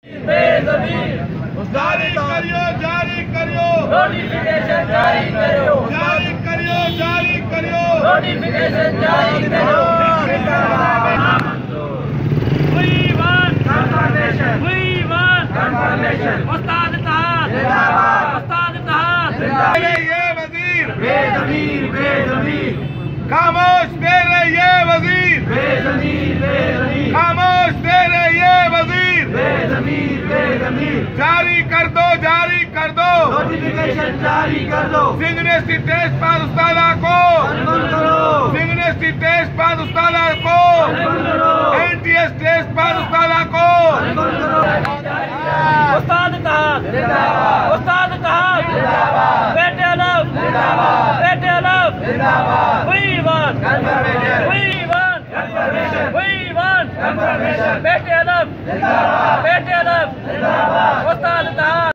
جاری کریو جاری کریو نوٹیفیکیشن جاری کرو جاری کریو جاری کریو نوٹیفیکیشن جاری کرو We want confirmation. We want confirmation. استاد اتحاد استاد اتحاد یہ وزیر بے ضمیر بے ضمیر خاموش دے رہے یہ وزیر بے ضمیر بے ضمیر خاموش دے رہے یہ وزیر بے ضمیر بے ضمیر جاری کر دو جاری کر دو نوٹیفیکیشن جاری کر دو سنگنیسٹی ٹیسٹ پاس استادہ کو بند کرو سنگنیسٹی ٹیسٹ پاس استادہ کو بند کرو N T S test pass استادہ کو بند کرو استاد اتحاد استاد اتحاد بیٹے الف بیٹے الف We want confirmation. We want confirmation. We want confirmation. بیٹے الف بیٹے الف استاد اتحاد